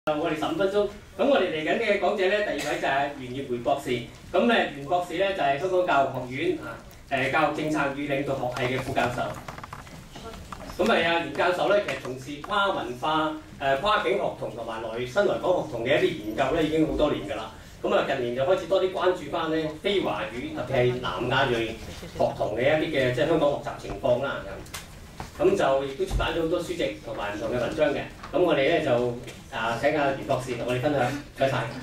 我哋15分鐘，咁我哋嚟緊嘅講者咧，第二位就係袁業培博士。咁袁博士咧就係香港教育學院教育政策與領導學系嘅副教授。咁袁教授咧，其實從事跨文化、跨境學童同埋新來港學童嘅一啲研究咧，已經好多年㗎啦。咁近年就開始多啲關注翻咧非華語，特別係南亞裔學童嘅一啲嘅即係香港學習情況啦。咁就亦都出版咗好多書籍同埋唔同嘅文章嘅。咁我哋咧就請袁博士同我哋分享，唔該晒。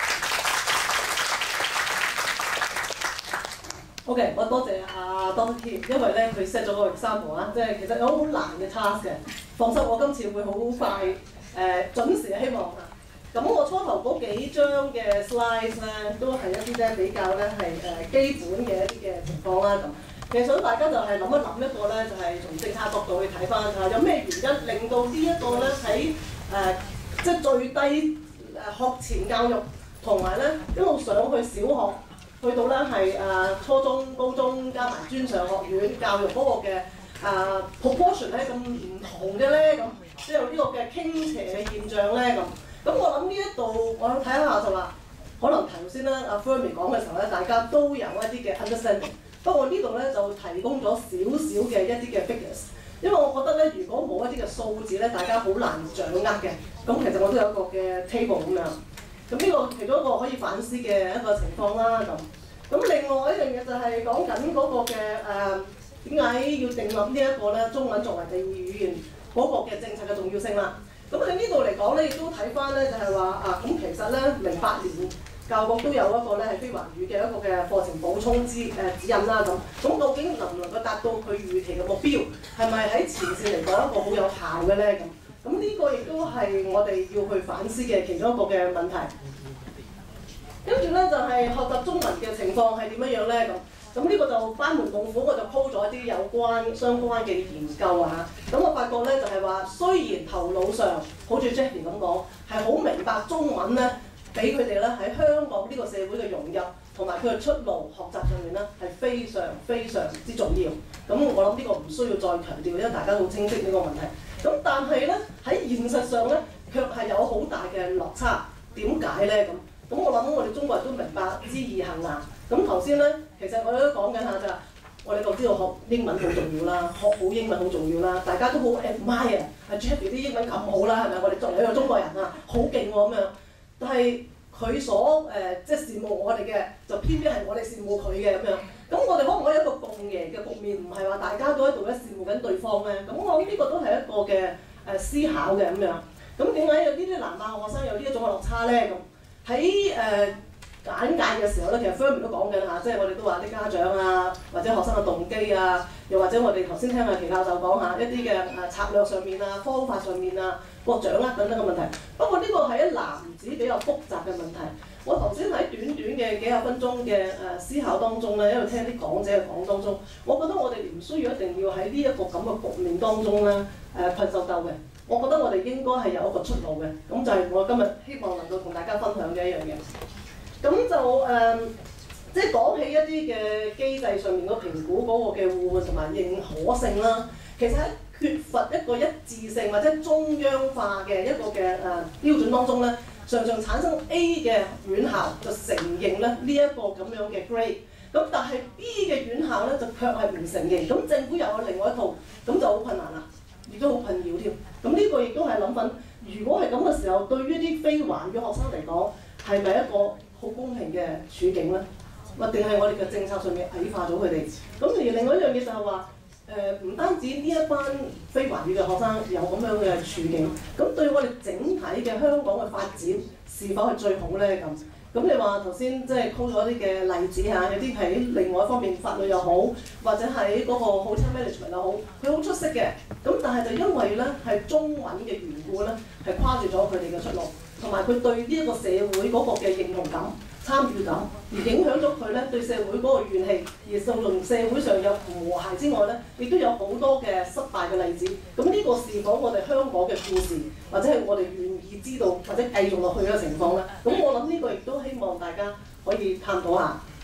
OK， 我多謝Dr. Kim， 因為咧佢 set 咗個 example 啊，即係其實有好難嘅 task 嘅。放心，我今次會好快準時希望啊。咁我初頭嗰幾張嘅 slides 咧，都係一啲咧比較咧係基本嘅一啲嘅情況啦咁。其實想大家就係諗一諗一個咧，就係從政策角度去睇翻有咩原因令到呢一個咧喺即係最低學前教育同埋咧一路上去小學，去到咧係初中、高中加埋專上學院教育嗰個嘅proportion 咧咁唔同嘅咧咁，即係有呢個嘅傾斜嘅現象咧咁。咁我諗呢一度我睇下就話，可能頭先咧阿 Fermi 講嘅時候咧，大家都有一啲嘅 understanding。不過呢度咧就提供咗少少嘅一啲嘅 figures， 因為我覺得咧，如果冇一啲嘅數字咧，大家好難掌握嘅。咁其實我都有一個嘅 table 咁樣。咁呢個其中一個可以反思嘅一個情況啦。咁另外一樣嘢就係講緊嗰個嘅點解要訂立呢一個咧中文作為第二語言嗰個嘅政策嘅重要性啦。咁喺呢度嚟講咧，亦都睇翻咧就係話咁其實咧08年。教育局都有一個咧係非華語嘅一個嘅課程補充指引啦咁，究竟能唔能夠達到佢預期嘅目標？係咪喺前線嚟講一個好有效嘅咧咁？呢個亦都係我哋要去反思嘅其中一個嘅問題。跟住咧就係學習中文嘅情況係點樣樣咧咁呢個就班門弄斧，我就鋪咗一啲有關相關嘅研究啊。咁我發覺咧就係話，雖然頭腦上好似 Jackie 咁講，係好明白中文咧。俾佢哋咧喺香港呢個社會嘅融入同埋佢嘅出路學習上面咧係非常非常之重要。咁我諗呢個唔需要再強調，因為大家好清晰呢個問題。咁但係咧喺現實上咧，卻係有好大嘅落差。點解咧咁我諗我哋中國人都明白知易行難。咁頭先咧，其實我都講緊下就係我哋都知道學英文好重要啦，學好英文好重要啦，大家都好 admire 阿 Jackie 啲英文咁好啦，係咪？我哋作為一個中國人啊，好勁喎咁樣。但係佢所即係羨慕我哋嘅，就偏偏係我哋羨慕佢嘅咁樣。咁我哋可唔可以一個共贏嘅局面？唔係話大家都喺度咧羨慕緊對方咧。咁我諗呢個都係一個嘅思考嘅咁樣。咁點解有呢啲南亞學生有呢一種嘅落差咧？咁喺簡介嘅時候咧，其實 Fermi 都講緊下，即係我哋都話啲家長啊，或者學生嘅動機啊，又或者我哋頭先聽阿祁教授講下一啲嘅策略上面啊、方法上面啊、個掌握等等嘅問題。不過呢個係一籃子比較複雜嘅問題。我頭先喺短短嘅幾十分鐘嘅思考當中咧，因為聽啲講者嘅講當中，我覺得我哋唔需要一定要喺呢一個咁嘅局面當中咧困獸鬥嘅。我覺得我哋應該係有一個出路嘅。咁就係我今日希望能夠同大家分享嘅一樣嘢。咁就即係講起一啲嘅機制上面個評估嗰個嘅互換同埋認可性啦，其實喺缺乏一個一致性或者中央化嘅一個嘅標準當中咧，常常產生 A 嘅院校就承認咧呢一個咁樣嘅 grade， 咁但係 B 嘅院校咧就卻係唔承認，咁政府又有另外一套，咁就好困難啦，亦都好困擾添。咁呢個亦都係諗緊，如果係咁嘅時候，對於啲非華語學生嚟講，係咪一個好公平嘅處境咧？或定係我哋嘅政策上面矮化咗佢哋？咁而另外一樣嘢就係話，唔單止呢一班非華語嘅學生有咁樣嘅處境，咁對我哋整體嘅香港嘅發展是否係最好咧？咁你話頭先即係 call 咗啲嘅例子嚇，有啲喺另外一方面法律又好，或者喺嗰個 hotel management 又好，佢好出色嘅。咁但係就因為咧係中文嘅緣故咧，係跨住咗佢哋嘅出路，同埋佢對呢一個社會嗰個嘅認同感、參與感，而影響咗佢咧對社會嗰個怨氣，而造成社會上有唔和諧之外咧，亦都有好多嘅失敗嘅例子。咁呢個是否我哋香港嘅故事，或者係我哋願意知道或者繼續落去嘅情況咧？咁我諗呢個亦都希望大家可以探討下。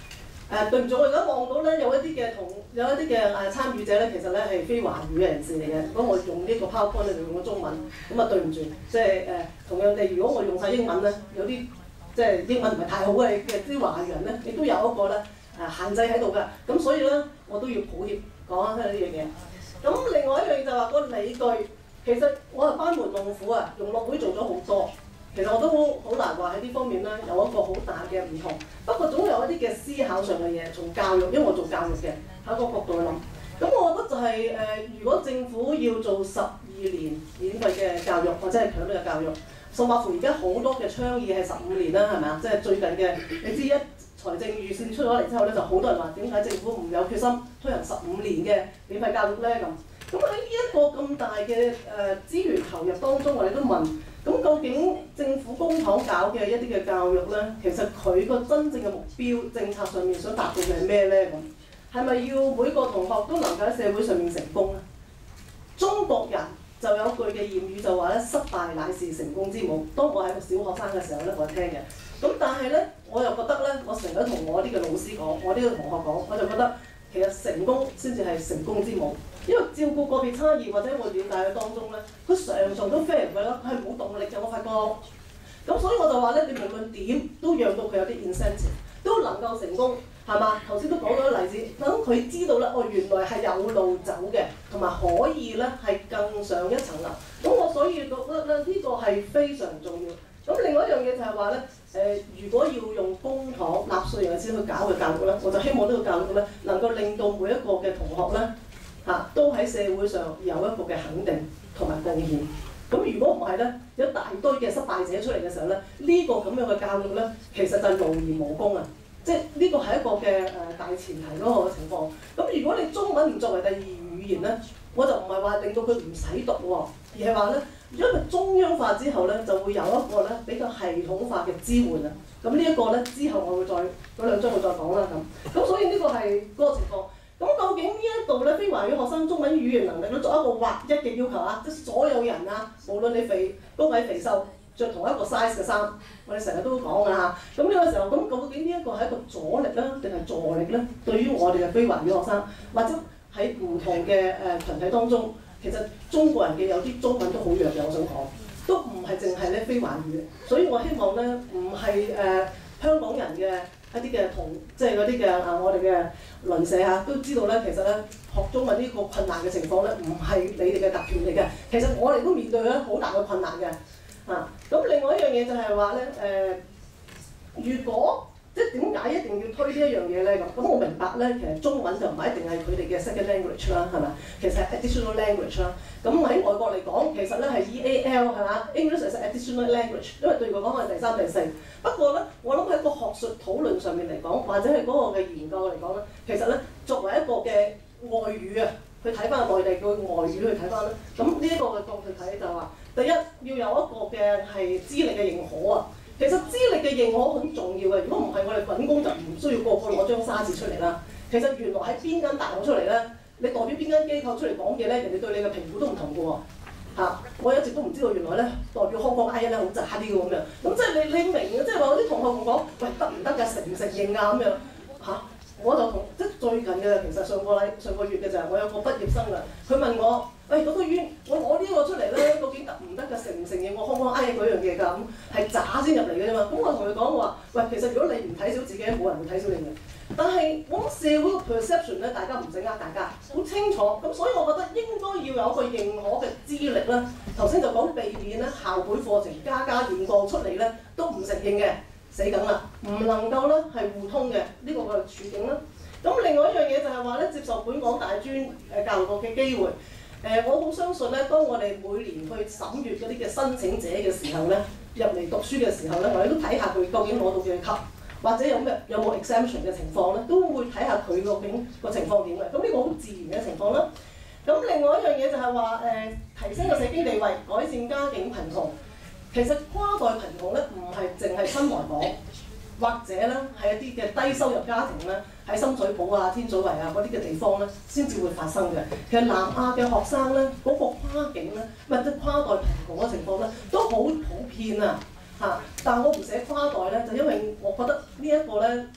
對唔住，我而家望到咧有一啲嘅參與者咧，其實咧係非華語嘅人士嚟嘅。咁我用呢個 PowerPoint 咧就用咗中文，咁啊對唔住，即係同樣地，如果我用晒英文咧，有啲即係英文唔係太好嘅啲華裔人咧，亦都有一個咧限制喺度㗎。咁所以咧，我都要抱歉講下呢樣嘢。咁另外一樣就係話個理據，其實我係班門弄斧啊，融樂會做咗好多。其實我都好難話喺呢方面咧有一個好大嘅唔同，不過總有一啲嘅思考上嘅嘢，從教育，因為我做教育嘅，喺個角度去諗。咁我覺得就係如果政府要做12年免費嘅教育，或者係強力嘅教育，甚至乎而家好多嘅倡議係15年啦，係咪啊？即係最近嘅，你知一財政預算出咗嚟之後咧，就好多人話點解政府唔有決心推行15年嘅免費教育咧咁？咁喺呢一個咁大嘅資源投入當中，我哋都問。咁究竟政府公帑搞嘅一啲嘅教育咧，其實佢個真正嘅目標政策上面想達到嘅係咩咧？咁係咪要每個同學都能夠喺社會上面成功咧？中國人就有句嘅諺語就話咧，失敗乃是成功之母。當我係個小學生嘅時候咧，我聽嘅。咁但係咧，我又覺得咧，我成日同我啲嘅老師講，我啲嘅同學講，我就覺得其實成功先至係成功之母。因為照顧個別差異或者我了解佢當中咧，佢常常都 fail 㗎啦，佢係冇動力嘅。我發覺，咁所以我就話咧，你無論點都讓到佢有啲 incentive， 都能夠成功，係嘛？頭先都講咗例子，等佢知道咧，哦原來係有路走嘅，同埋可以咧係更上一層樓。咁我所以覺得咧，呢個係非常重要。咁另外一樣嘢就係話咧，如果要用公帑納稅人嘅錢去搞嘅教育咧，我就希望呢個教育咧能夠令到每一個嘅同學咧。都喺社會上有一個嘅肯定同埋貢獻。咁如果唔係咧，有一大堆嘅失敗者出嚟嘅時候咧，呢個咁樣嘅教育咧，其實就係勞而無功啊！即係呢個係一個嘅大前提嗰個情況。咁如果你中文唔作為第二語言咧，我就唔係話令到佢唔使讀喎，而係話咧，因為中央化之後咧，就會有一個咧比較系統化嘅支援啊。咁呢一個咧之後我會再嗰兩章會再講啦咁。咁所以呢個係嗰個情況。咁究竟呢一度咧，非華語學生中文語言能力都作一個劃一嘅要求啊！即係所有人啊，無論你高矮肥瘦，着同一個 size 嘅衫，我哋成日都講㗎嚇。咁呢個時候，咁究竟呢一個係一個阻力啦，定係助力咧？對於我哋嘅非華語學生，或者喺唔同嘅群體當中，其實中國人嘅有啲中文都好弱嘅，我想講，都唔係淨係咧非華語。所以我希望咧，唔係香港人嘅。一啲嘅即係嗰啲嘅我哋嘅鄰舍嚇都知道咧，其實咧學中文呢個困難嘅情況咧，唔係你哋嘅特權嚟嘅。其實我哋都面對咗好大嘅困難嘅。咁另外一樣嘢就係話咧，如果即係點解一定要推呢一樣嘢咧咁？咁我明白咧，其實中文就唔係一定係佢哋嘅 second language 啦，係咪？其實係 additional language 啦。咁喺外國嚟講，其實咧係 EAL 係嘛 ，English is additional language， 因為對佢講係第三第四。不過咧，我諗喺個學術討論上面嚟講，或者係嗰個嘅研究嚟講咧，其實咧作為一個嘅外語啊，去睇翻內地嘅外語去睇翻咧，咁呢一個嘅角度睇就話，第一要有一個嘅係資歷嘅認可啊。其實資歷嘅認可好重要嘅，如果唔係我哋揾工就唔需要個個攞張沙紙出嚟啦。其實原來喺邊間大學出嚟咧，你代表邊間機構出嚟講嘢咧，人哋對你嘅評估都唔同嘅喎。我一直都唔知道原來咧代表香港 I 咧好渣啲嘅咁樣。咁即係你明嘅，即係話我啲同學同我講，喂得唔得㗎？承唔承認啊咁樣我就同即係最近嘅，其實上個月嘅就係我有個畢業生㗎，佢問我。喂，嗰個院，我攞呢個出嚟咧，究竟得唔得㗎？承唔承認我康康 I 嗰樣嘢㗎？咁係渣先入嚟嘅啫嘛。咁我同佢講話，喂，其實如果你唔睇小自己，冇人會睇小你嘅。但係我諗社會嘅 perception咧，大家唔使呃大家，好清楚。咁所以我覺得應該要有一個認可嘅資歷啦。頭先就講避免咧校本課程加驗過出嚟咧都唔承認嘅，死梗啦，唔能夠咧係互通嘅呢個嘅處境啦。咁另外一樣嘢就係話咧，接受本港大專教育局嘅機會。我好相信咧，當我哋每年去審閱嗰啲嘅申請者嘅時候咧，入嚟讀書嘅時候咧，我哋都睇下佢究竟攞到幾級，或者有冇 exemption 嘅情況咧，都會睇下佢究竟個情況點嘅。咁呢個好自然嘅情況啦。咁另外一樣嘢就係話提升個社經地位，改善家境貧窮。其實跨代貧窮咧，唔係淨係新來港，或者咧係一啲嘅低收入家庭咧。喺深水埗啊、天水圍啊嗰啲嘅地方咧，先至會發生嘅。其實南亞嘅學生咧，嗰個跨境咧，即係跨代貧窮嘅情況咧，都好普遍啊！但係我唔寫跨代咧，就因為我覺得呢一個咧，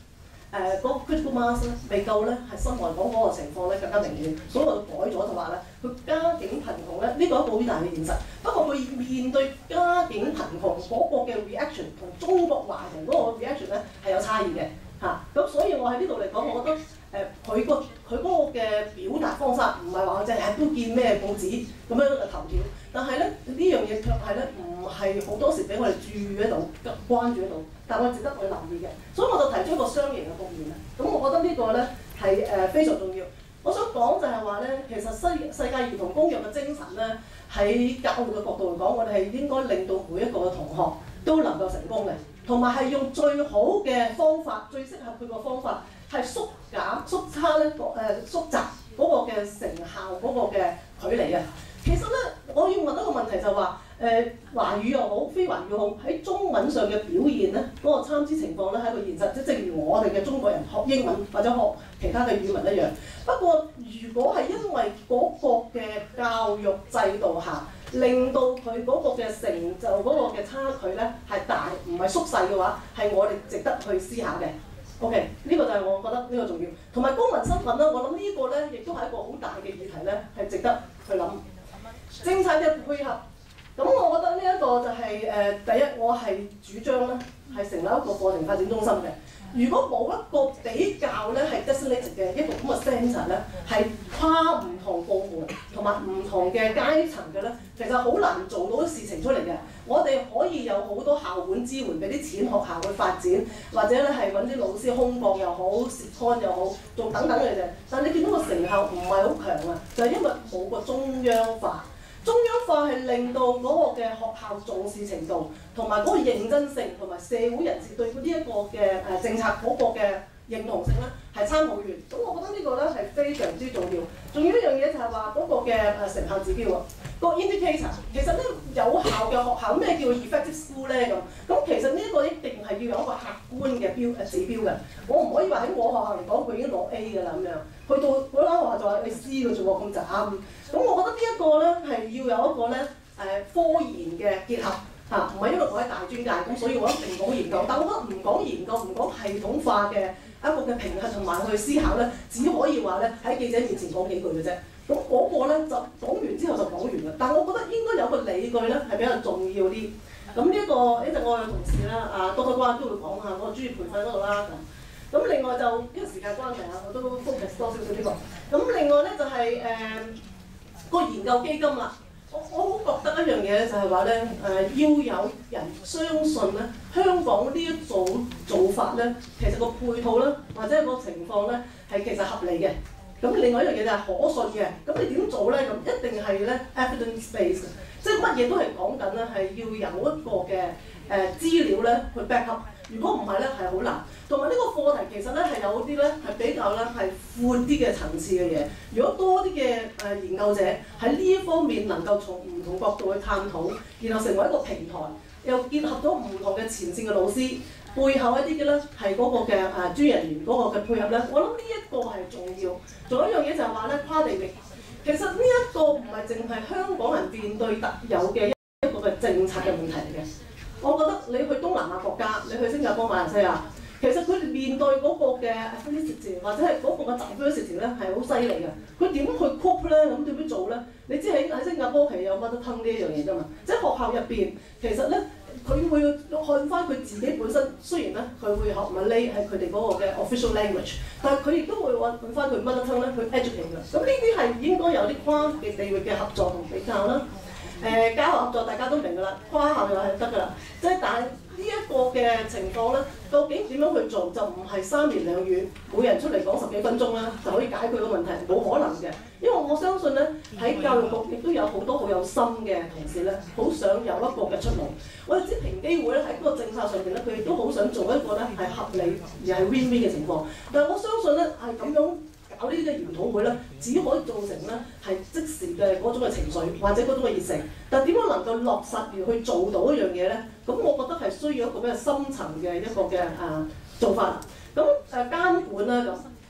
嗰個 critical mass 咧未夠咧，係新來港嗰個情況咧更加明顯，所以我就改咗就話咧，佢家境貧窮咧，呢個一個好大嘅現實。不過佢面對家境貧窮嗰個嘅 reaction 同中國華人嗰個 reaction 咧係有差異嘅嚇。咁所以我喺呢度嚟講，我覺得佢嗰個嘅表達方式唔係話淨係都見咩報紙咁樣嘅頭條，但係咧呢樣嘢卻係咧唔係好多時俾我哋注意喺度、關注喺度，但我值得去留意嘅。所以我就提出一個雙贏嘅局面啊。咁我覺得呢個咧係非常重要。我想講就係話咧，其實世界兒童公約嘅精神咧，喺教育嘅角度嚟講，我哋係應該令到每一個嘅同學都能夠成功嘅，同埋係用最好嘅方法、最適合佢個方法，係縮差咧縮窄嗰個嘅成效嗰個嘅距離啊。其實咧，我要問一個問題就係話，華語又好，非華語又好，喺中文上嘅表現咧，嗰個參差情況咧係一個現實，即正如我哋嘅中國人學英文或者學其他嘅語文一樣。不過，如果係因為嗰個嘅教育制度下，令到佢嗰個嘅成就嗰個嘅差距咧係大，唔係縮細嘅話，係我哋值得去思考嘅。OK， 呢個就係我覺得呢個重要，同埋公民身份咧，我諗呢個咧亦都係一個好大嘅議題咧，係值得去諗。政策嘅配合，咁我覺得呢一個就係第一，我係主張咧係成立一個課程發展中心嘅。如果冇一個比較咧係 designated 嘅一個咁嘅 centre 咧，係跨唔同部門同埋唔同嘅階層嘅咧，其實好難做到啲事情出嚟嘅。我哋可以有好多校本支援，俾啲錢學校去發展，或者咧係揾啲老師空降又好、涉刊又好，做等等嘅啫。但係你見到個成效唔係好強啊，就係因為冇個中央化。中央化係令到嗰個嘅學校重視程度，同埋嗰個認真性，同埋社會人士對呢一個嘅政策嗰個嘅認同性咧係差好遠。咁我覺得呢個咧係非常之重要。仲有一樣嘢就係話嗰個嘅成效指標啊，個 indicator 其實咧有效嘅學校咩叫 effective school 咧咁其實呢一個一定係要有一個客觀嘅指標嘅。我唔可以話喺我學校嚟講佢已經攞 A 㗎啦咁樣，去到嗰間學校就話你 C 㗎啫喎咁慘。咁我覺得呢一個咧係要有一個咧科研嘅結合嚇，唔係因為我係大專界咁，所以我一定講研究。但我覺得唔講研究，唔講系統化嘅一個嘅評核同埋去思考咧，只可以話咧喺記者面前講幾句嘅啫。咁嗰個咧就講完之後就講完啦。但我覺得應該有個理據咧係比較重要啲。咁呢一個一陣我嘅同事啦，多關都會講下我專業培訓嗰度啦咁。咁另外就因為時間關係啊，我都 focus 多少少呢個。咁另外咧就係個研究基金啦，我好覺得一樣嘢就係話咧要有人相信咧香港呢一種做法咧，其實個配套咧或者個情況咧係其實合理嘅。咁另外一樣嘢就係可信嘅。咁你點做咧？咁一定係咧 evidence based， 即係乜嘢都係講緊咧係要有一個嘅資料咧去 back up。如果唔係咧係好難。同埋呢個課題其實咧係有啲咧係比較咧係闊啲嘅層次嘅嘢。如果多啲嘅研究者喺呢一方面能夠從唔同角度去探討，然後成為一個平台，又結合咗唔同嘅前線嘅老師，背後一啲嘅咧係嗰個嘅專業人員嗰個嘅配合咧，我諗呢一個係重要。仲有一樣嘢就係話咧跨地域，其實呢一個唔係淨係香港人面對特有嘅一個嘅政策嘅問題嚟嘅。我覺得你去東南亞國家，你去新加坡、馬來西亞。其實佢哋面對嗰個嘅 ethnicity 或者係嗰個嘅 diversity 咧係好犀利嘅。佢點去 cope 咧？咁點樣做咧？你知喺新加坡係有 mother tongue 呢一樣嘢㗎嘛？即係學校入邊，其實咧佢會看翻佢自己本身，雖然咧佢會學 Malay 係佢哋嗰個嘅 official language， 但係佢亦都會揾翻佢 mother tongue 咧去 educate 㗎。咁呢啲係應該有啲跨嘅地域嘅合作同比較啦。交流合作大家都明㗎啦，跨校又係得㗎啦。即係但係呢一個嘅情況咧，究竟點樣去做就唔係三言兩語，每人出嚟講10幾分鐘啦就可以解決個問題，冇可能嘅。因為我相信咧喺教育局亦都有好多好有心嘅同事咧，好想有一個嘅出路。我哋知平機會咧喺嗰個政策上邊咧，佢亦都好想做一個咧係合理而係 win-win 嘅情況。但係我相信咧係咁樣。搞呢啲嘅研討會咧，只可以造成咧係即時嘅嗰種嘅情緒或者嗰種嘅熱誠，但係點樣能夠落實而去做到一樣嘢咧？咁我覺得係需要一個比較深層嘅一個嘅做法。咁監管啦咁，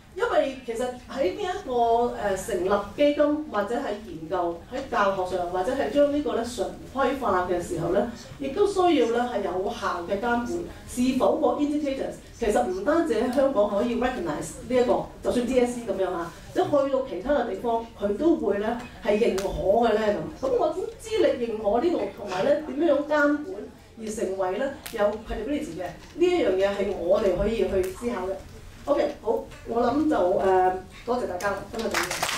因為其實喺呢一個成立基金或者係研究喺教學上，或者係將呢個咧常規化嘅時候咧，亦都需要咧係有效嘅監管。是否個 indicators 其實唔單止喺香港可以 recognize 呢一個，就算 DSE 咁樣嚇，即係去到其他嘅地方，佢都會咧係認可嘅咧咁。咁我資歷認可呢度，同埋咧點樣監管而成為咧有 credibility 嘅呢一樣嘢係我哋可以去思考嘅。OK， 好，我諗就多謝大家，今日就。